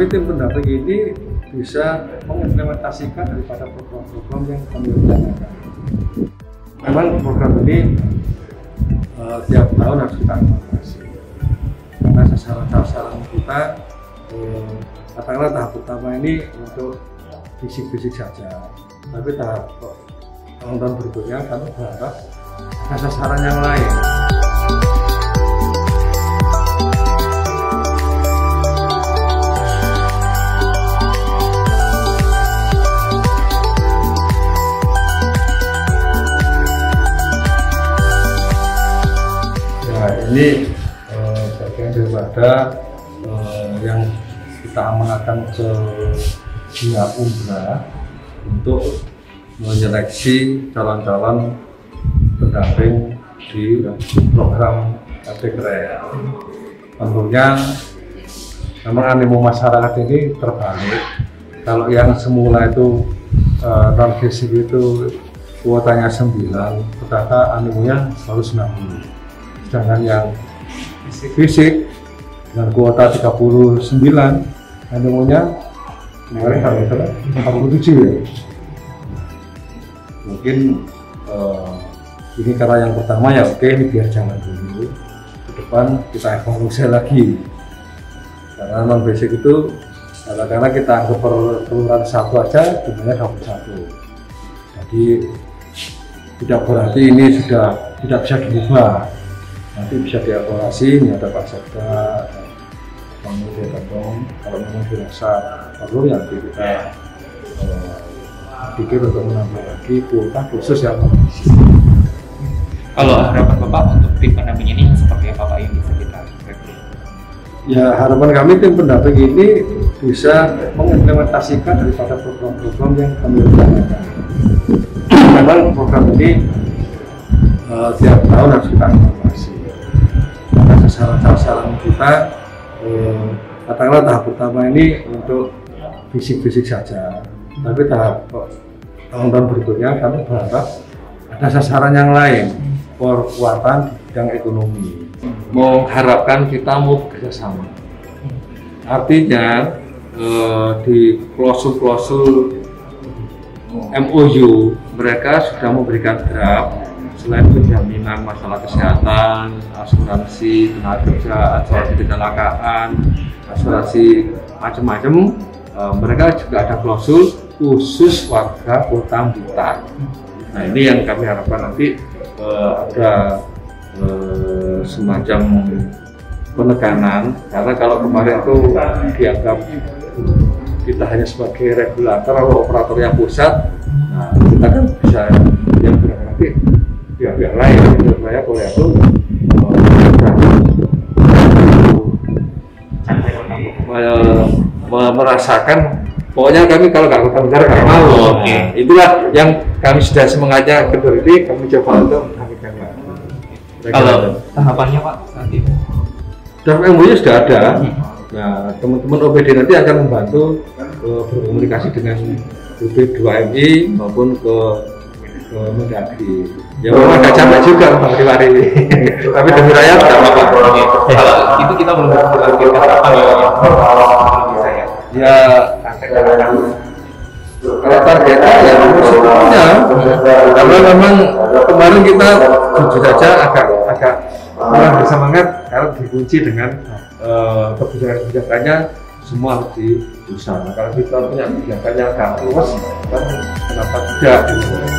kami tim pendamping ini bisa mengimplementasikan daripada program-program yang kami rencanakan. Memang program ini tiap tahun harus kita evaluasi karena sasaran kita katakanlah tahap pertama ini untuk fisik saja, tapi tahun-tahun berikutnya kami berharap ada sasaran yang lain. Ini bagian daripada yang kita amanatkan ke Bina Umbra untuk menyeleksi calon-calon pendamping di program KT Keren. Tentunya memang animo masyarakat ini terbalik. Kalau yang semula itu non fisik itu kuotanya 9, ternyata animonya harus 60. Sedangkan yang fisik dengan kuota 39, animonya kemarin harus 47 ya. Mungkin ini karena yang pertama ya oke, ini biar jalan dulu. Ke depan kita evaluasi lagi. Karena non basic itu karena kita anggap perkelurahan satu aja jumlahnya 21. Jadi tidak berarti ini sudah tidak bisa diubah. Nanti bisa dievaluasi, ini ada Pak Sekda, kemudian kalau memang dirasa perlu nanti kita pikir untuk menambah lagi kuota khusus yang mengisi. Kalau harapan Bapak untuk tim pendamping ini seperti apa Pak yang bisa kita review? Ya, harapan kami tim pendamping ini bisa mengimplementasikan daripada program-program yang kami rencanakan. Memang program ini tiap tahun harus kita evaluasi. Karena sasaran kita katakanlah tahap pertama ini untuk fisik saja, tapi tahun-tahun berikutnya kami berharap ada sasaran yang lain, kekuatan di bidang ekonomi. Mengharapkan kita mau bekerja sama. Artinya di klausul MOU mereka sudah memberikan draft. Selain penjaminan masalah kesehatan, asuransi tenaga kerja, asuransi kecelakaan, asuransi macam-macam, mereka juga ada klausul khusus warga Kota Blitar. Nah, ini yang kami harapkan nanti ada semacam penekanan, karena kalau kemarin itu dianggap kita hanya sebagai regulator atau operator yang pusat. Nah, kita kan bisa yang nanti pihak lain, menurut saya boleh itu merasakan pokoknya kami kalau nggak Kota Blitar nggak mau. Nah, itulah yang kami sudah semangatnya kedua ini kami coba untuk mengaminkan. Kalau tahapannya Pak saat ini? Draft MOU sudah ada. Nah, teman-teman OPD nanti akan membantu berkomunikasi dengan UB2MI maupun ke Mendagri. Ya memang agak capek juga Bang Diwari ini. Tapi demi rakyat tidak apa-apa. Kalau itu kita belum berpikir apa ya. Kalau targetnya ya semuanya. Karena memang kemarin kita jujur saja agak kurang bersemangat karena dikunci dengan kebijakan-kebijakannya semua harus diusahakan. Kalau kita punya kebijakannya agak luas, kan kenapa tidak?